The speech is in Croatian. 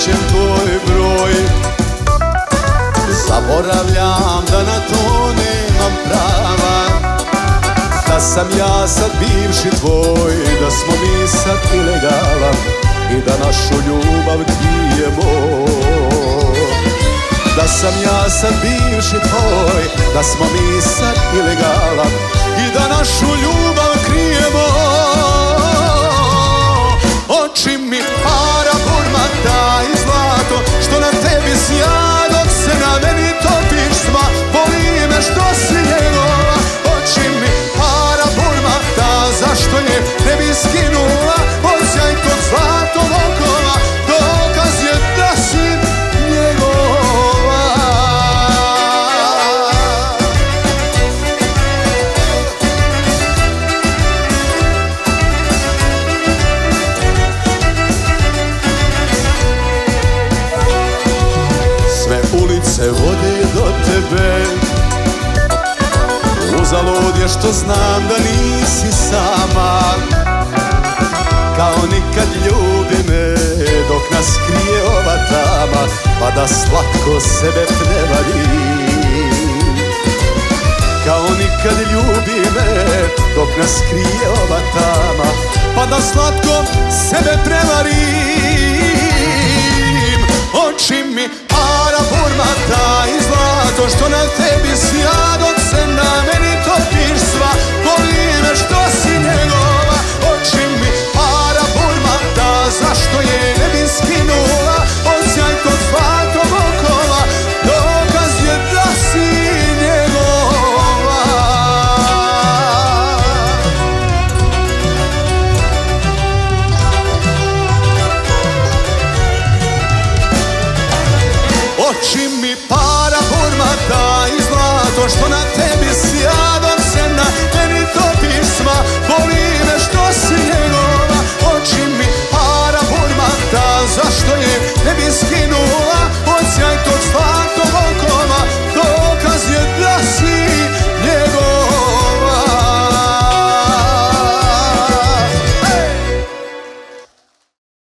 nađem tvoj broj. Zaboravljam da na to nemam prava, da sam ja sad bivši tvoj, da smo mi sad ilegala i da našu ljubav krijemo. Da sam ja sad bivši tvoj, da smo mi sad ilegala i da našu ljubav krijemo. Oči mi para burmata i zlato što na tebi sja, dok se na meni topiš sva. Boli me što si njegova. Oči mi para burmata, zašto je ne bi skinula osjaj tog zlatog okova. Dokaz je da si njegova. Sve ulice vode do tebe, uzalud je što znam da nisi sama. Kao nikad ljubi me dok nas krije ova tama, pa da slatko sebe prevarim. Kao nikad ljubi me dok nas krije ova tama, pa da slatko sebe prevarim. Oči mi para burmata i zlato što na tebi sja, dok se na meni topiš sva. Boli me što si njegova. Oči mi para burmata, zašto je ne bi skinula osjaj tog zlatog okova. Dokaz je da si njegova. Oči mi para burmata i zlato što na